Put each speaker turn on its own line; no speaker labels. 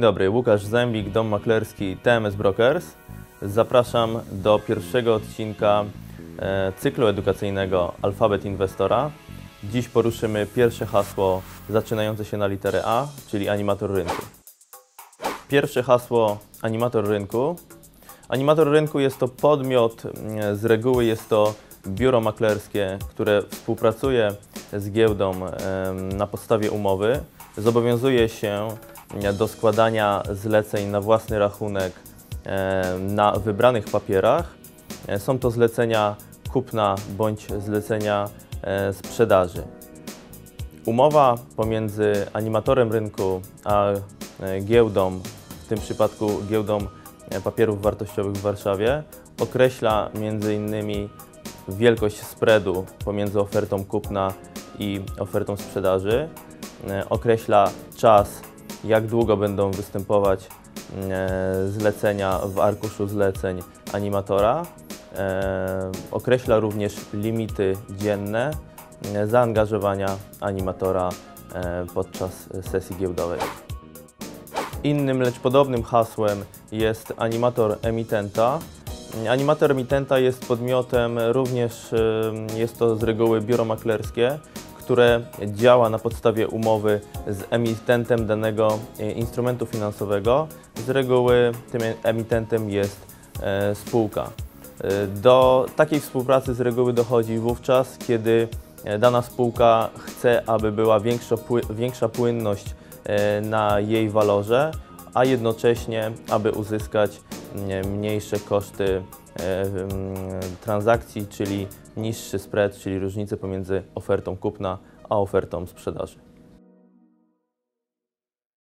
dobry, Łukasz Zębik, dom maklerski TMS Brokers. Zapraszam do pierwszego odcinka cyklu edukacyjnego Alfabet Inwestora. Dziś poruszymy pierwsze hasło zaczynające się na literę A, czyli animator rynku. Pierwsze hasło animator rynku. Animator rynku jest to podmiot, z reguły jest to biuro maklerskie, które współpracuje z giełdą na podstawie umowy. Zobowiązuje się do składania zleceń na własny rachunek na wybranych papierach. Są to zlecenia kupna bądź zlecenia sprzedaży. Umowa pomiędzy animatorem rynku a giełdą, w tym przypadku giełdą papierów wartościowych w Warszawie, określa m.in. wielkość spreadu pomiędzy ofertą kupna i ofertą sprzedaży, określa czas, jak długo będą występować zlecenia w arkuszu zleceń animatora, określa również limity dzienne zaangażowania animatora podczas sesji giełdowej. Innym, lecz podobnym hasłem jest animator emitenta. Animator emitenta jest podmiotem, również jest to z reguły biuro maklerskie, które działa na podstawie umowy z emitentem danego instrumentu finansowego. Z reguły tym emitentem jest spółka. Do takiej współpracy z reguły dochodzi wówczas, kiedy dana spółka chce, aby była większa płynność na jej walorze, a jednocześnie, aby uzyskać mniejsze koszty transakcji, czyli niższy spread, czyli różnicę pomiędzy ofertą kupna a ofertą sprzedaży.